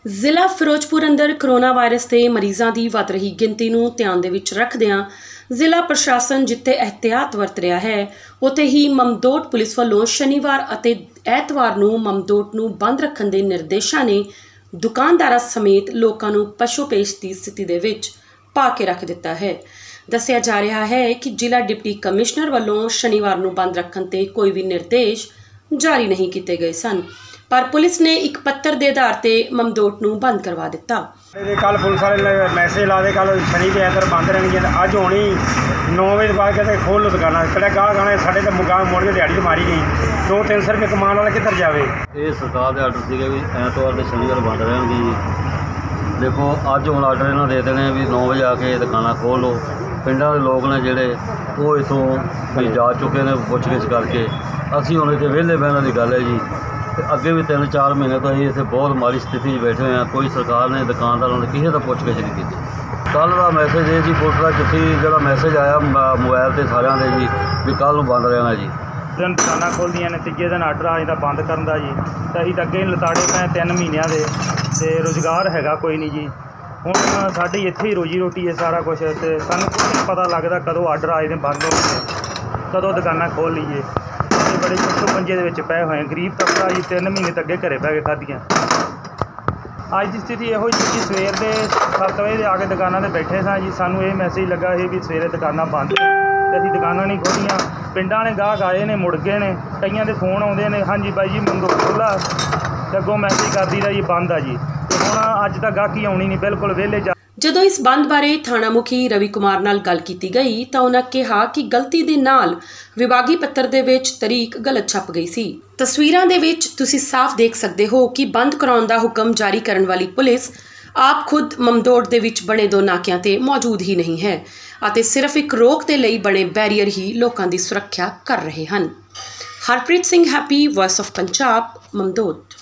ਜ਼ਿਲ੍ਹਾ ਫਿਰੋਜ਼ਪੁਰ ਅੰਦਰ corona virus ਦੇ ਮਰੀਜ਼ਾਂ ਦੀ ਵੱਧ ਰਹੀ ਗਿਣਤੀ ਨੂੰ ਧਿਆਨ ਦੇ ਵਿੱਚ ਰੱਖਦਿਆਂ ਜ਼ਿਲ੍ਹਾ ਪ੍ਰਸ਼ਾਸਨ ਜਿੱਥੇ ਇਹਤਿਆਤ ਵਰਤ ਰਿਹਾ ਹੈ ਉੱਥੇ ਹੀ ਮਮਦੋਟ ਪੁਲਿਸ ਵੱਲੋਂ ਸ਼ਨੀਵਾਰ ਅਤੇ ਐਤਵਾਰ ਨੂੰ ਮਮਦੋਟ ਨੂੰ ਬੰਦ ਰੱਖਣ ਦੇ ਨਿਰਦੇਸ਼ਾਂ ਨੇ ਦੁਕਾਨਦਾਰਾਂ ਸਮੇਤ ਲੋਕਾਂ ਨੂੰ ਪਸ਼ੂ-ਪੇਸ਼ ਦੀ ਸਥਿਤੀ ਦੇ ਵਿੱਚ ਪਾ ਕੇ ਰੱਖ ਦਿੱਤਾ ਹੈ। ਦੱਸਿਆ ਜਾ ਰਿਹਾ ਹੈ ਕਿ ਜ਼ਿਲ੍ਹਾ ਡਿਪਟੀ ਕਮਿਸ਼ਨਰ ਵੱਲੋਂ ਸ਼ਨੀਵਾਰ ਨੂੰ ਬੰਦ ਰੱਖਣ ਤੇ ਕੋਈ ਵੀ ਨਿਰਦੇਸ਼ ਜਾਰੀ नहीं किए गए सन, पर पुलिस ने एक पत्र के आधार पर ममदोट नूं बंद करवा दिता। कल पुलिस वाले मैसेज ला दे कल शनि के ऐतवार बंद रहने अज होनी 9 बजे बाद कहते खोल लो दुकाना कड़े गाह गाने साढ़े तो मुकाम मोड़ के दिहाड़ी तो मारी गई 200-300 रुपये कमान वाला किधर जाए। ये सरकार के आर्डर से भी ऐतवार तो शनिवार बंद रहेंगे जी। देखो अज हम आर्डर इन्होंने दे देने भी 9 बजे आके दुकाना खोल लो। पिंडा के लोग ने जोड़े वो इतों भी जा चुके हैं पुछ-गिछ करके असी हम इतने वेले बहने की गल है जी। तो अगे भी 3-4 महीने तो अं इतने बहुत माड़ी स्थिति बैठे हुए हैं, कोई सरकार ने दुकानदारों ने किसी का पुछ-गिछ नहीं की। कल का मैसेज ये जी पुलिस का चिट्ठी जो मैसेज आया मोबाइल से सारे दे जी भी कल बंद रहना जी। दिन दुकाना खोलदियां ने तीजे दिन आर्डर आ जाता बंद करन दा जी। तो अं अगे लताड़े पे 3 महीनों के रोज़गार हैगा कोई नहीं जी। हुण साडी इत्थे ही रोजी रोटी है सारा कुछ, तो सानूं कुछ नहीं पता लगता कदों आर्डर आए ने बंद होने कदों दुकाना खोल लीए। बड़े चुप पंजे के पै हुए गरीब तबका जी 3 महीने तक अगे घरे बह के खादियाँ। अज की स्थिति यो जी सवेर के 7 बजे आके दुकानों पर बैठे सां जी। सानूं ये मैसेज लगा है भी सवेरे दुकाना बंद ने ते असीं दुकानां नहीं खोलियां। पिंडां ने गाहक आए ने मुड़ गए ने, कईयां दे फोन आउंदे ने हाँ जी बाई जी मंदो खोला ते अगों मैसेज कर दी जी बंद आ जी। ते हुण अज तक गाहकी आउणी नहीं बिल्कुल वेले जा। ਜਦੋਂ ਇਸ ਬੰਦ ਬਾਰੇ ਥਾਣਾ ਮੁਖੀ ਰਵੀ ਕੁਮਾਰ ਨਾਲ ਗੱਲ ਕੀਤੀ ਗਈ ਤਾਂ ਉਹਨਾਂ ਕਿਹਾ ਕਿ ਗਲਤੀ ਦੇ ਨਾਲ ਵਿਭਾਗੀ ਪੱਤਰ ਦੇ ਵਿੱਚ ਤਾਰੀਖ ਗਲਤ ਛਪ ਗਈ ਸੀ। ਤਸਵੀਰਾਂ ਦੇ ਵਿੱਚ ਤੁਸੀਂ ਸਾਫ਼ ਦੇਖ ਸਕਦੇ ਹੋ ਕਿ ਬੰਦ ਕਰਾਉਣ ਦਾ ਹੁਕਮ ਜਾਰੀ ਕਰਨ ਵਾਲੀ ਪੁਲਿਸ ਆਪ ਖੁਦ ਮਮਦੋਟ ਦੇ ਵਿੱਚ ਬਣੇ 2 ਨਾਕਿਆਂ ਤੇ ਮੌਜੂਦ ਹੀ ਨਹੀਂ ਹੈ ਅਤੇ ਸਿਰਫ ਇੱਕ ਰੋਕ ਦੇ ਲਈ ਬਣੇ ਬੈਰੀਅਰ ਹੀ ਲੋਕਾਂ ਦੀ ਸੁਰੱਖਿਆ ਕਰ ਰਹੇ ਹਨ। Harpreet Singh Happy, voice of Punjab, Mamdot.